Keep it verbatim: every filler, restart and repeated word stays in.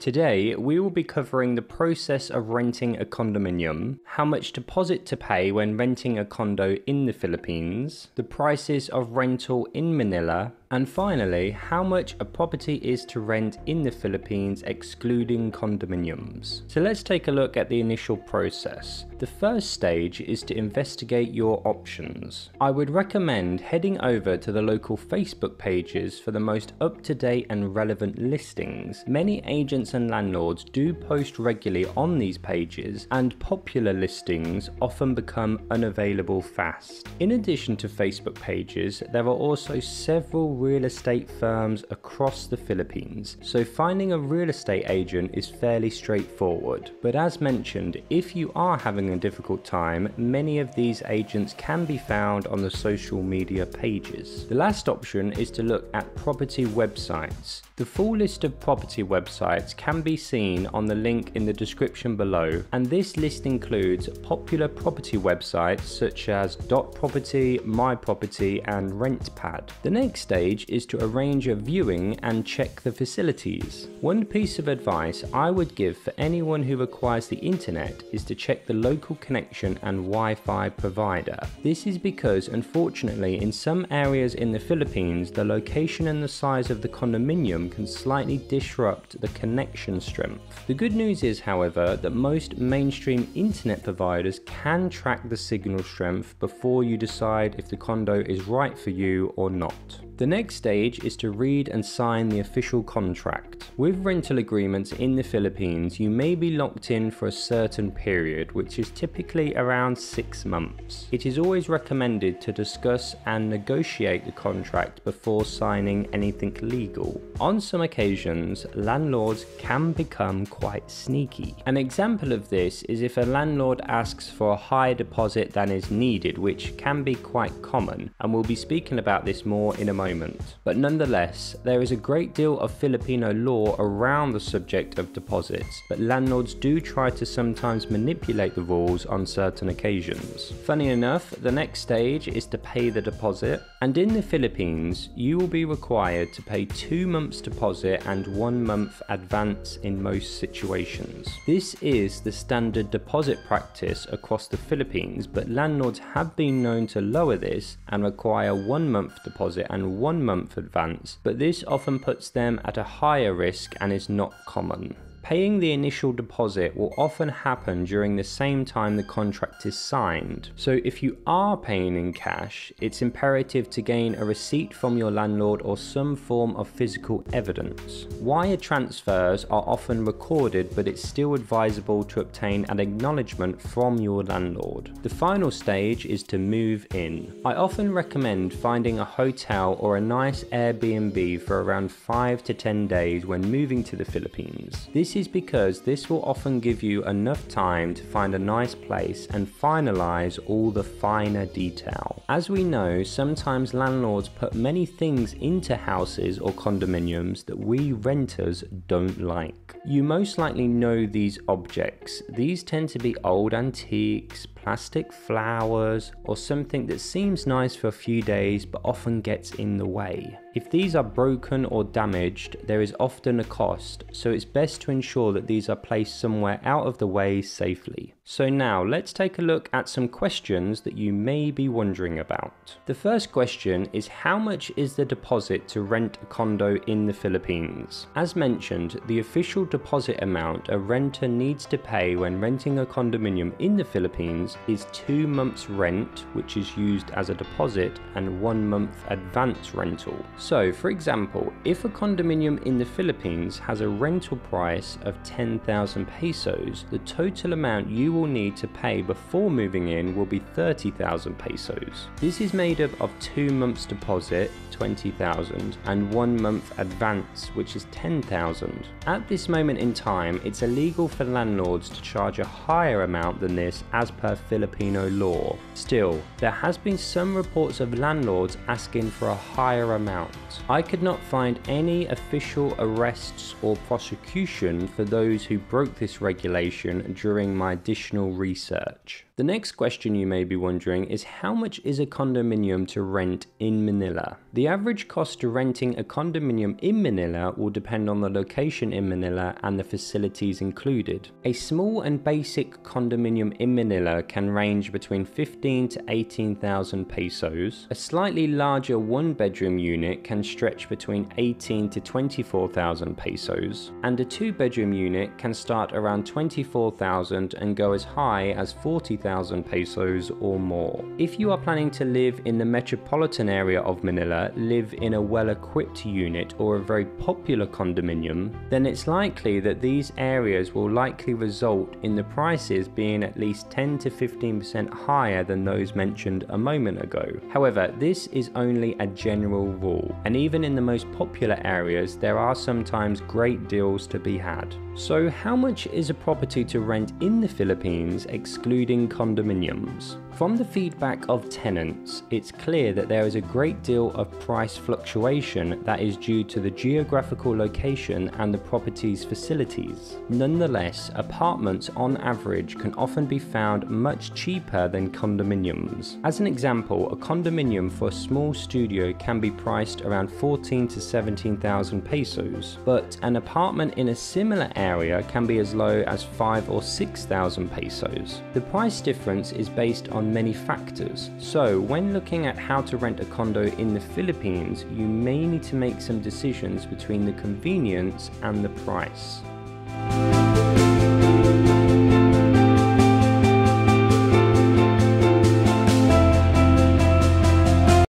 Today, we will be covering the process of renting a condominium, how much deposit to pay when renting a condo in the Philippines, the prices of rental in Manila, and finally, how much a property is to rent in the Philippines excluding condominiums. So let's take a look at the initial process. The first stage is to investigate your options. I would recommend heading over to the local Facebook pages for the most up-to-date and relevant listings. Many agents and landlords do post regularly on these pages, and popular listings often become unavailable fast. In addition to Facebook pages, there are also several real estate firms across the Philippines, so finding a real estate agent is fairly straightforward. But as mentioned, if you are having a difficult time, many of these agents can be found on the social media pages. The last option is to look at property websites. The full list of property websites can be seen on the link in the description below, and this list includes popular property websites such as Dot Property, My Property, and RentPad. The next stage is to arrange a viewing and check the facilities. One piece of advice I would give for anyone who requires the internet is to check the local connection and Wi-Fi provider. This is because, unfortunately, in some areas in the Philippines, the location and the size of the condominium can slightly disrupt the connection strength. The good news is, however, that most mainstream internet providers can track the signal strength before you decide if the condo is right for you or not. The next stage is to read and sign the official contract. With rental agreements in the Philippines, you may be locked in for a certain period, which is typically around six months. It is always recommended to discuss and negotiate the contract before signing anything legal. On some occasions, landlords can become quite sneaky. An example of this is if a landlord asks for a higher deposit than is needed, which can be quite common, and we'll be speaking about this more in a moment. But nonetheless, there is a great deal of Filipino law around the subject of deposits, but landlords do try to sometimes manipulate the rules on certain occasions. Funny enough, the next stage is to pay the deposit, and in the Philippines, you will be required to pay two months deposit and one month advance in most situations. This is the standard deposit practice across the Philippines, but landlords have been known to lower this and require one month deposit and one month advance, but this often puts them at a higher risk and is not common. Paying the initial deposit will often happen during the same time the contract is signed. So if you are paying in cash, it's imperative to gain a receipt from your landlord or some form of physical evidence. Wire transfers are often recorded, but it's still advisable to obtain an acknowledgement from your landlord. The final stage is to move in. I often recommend finding a hotel or a nice Airbnb for around five to ten days when moving to the Philippines. This is because this will often give you enough time to find a nice place and finalize all the finer detail. As we know, sometimes landlords put many things into houses or condominiums that we renters don't like. You most likely know these objects. These tend to be old antiques, plastic flowers, or something that seems nice for a few days but often gets in the way. If these are broken or damaged, there is often a cost, so it's best to ensure that these are placed somewhere out of the way safely. So now let's take a look at some questions that you may be wondering about. The first question is, how much is the deposit to rent a condo in the Philippines? As mentioned, the official deposit amount a renter needs to pay when renting a condominium in the Philippines is two months rent, which is used as a deposit, and one month advance rental. So, for example, if a condominium in the Philippines has a rental price of ten thousand pesos, the total amount you will need to pay before moving in will be thirty thousand pesos. This is made up of two months deposit, twenty thousand, and one month advance, which is ten thousand. At this moment in time, it's illegal for landlords to charge a higher amount than this as per Filipino law. Still, there has been some reports of landlords asking for a higher amount. I could not find any official arrests or prosecution for those who broke this regulation during my additional additional research. The next question you may be wondering is how much is a condominium to rent in Manila? The average cost to renting a condominium in Manila will depend on the location in Manila and the facilities included. A small and basic condominium in Manila can range between fifteen to eighteen thousand pesos. A slightly larger one bedroom unit can stretch between eighteen to twenty-four thousand pesos, and a two bedroom unit can start around twenty-four thousand and go as high as forty thousand pesos or more. If you are planning to live in the metropolitan area of Manila, live in a well-equipped unit or a very popular condominium, then it's likely that these areas will likely result in the prices being at least ten to fifteen percent higher than those mentioned a moment ago. However, this is only a general rule, and even in the most popular areas, there are sometimes great deals to be had. So how much is a property to rent in the Philippines, excluding condominiums? From the feedback of tenants, it's clear that there is a great deal of price fluctuation that is due to the geographical location and the property's facilities. Nonetheless, apartments on average can often be found much cheaper than condominiums. As an example, a condominium for a small studio can be priced around fourteen to seventeen thousand pesos, but an apartment in a similar area can be as low as five or six thousand pesos. The price difference is based on many factors, so when looking at how to rent a condo in the Philippines, you may need to make some decisions between the convenience and the price.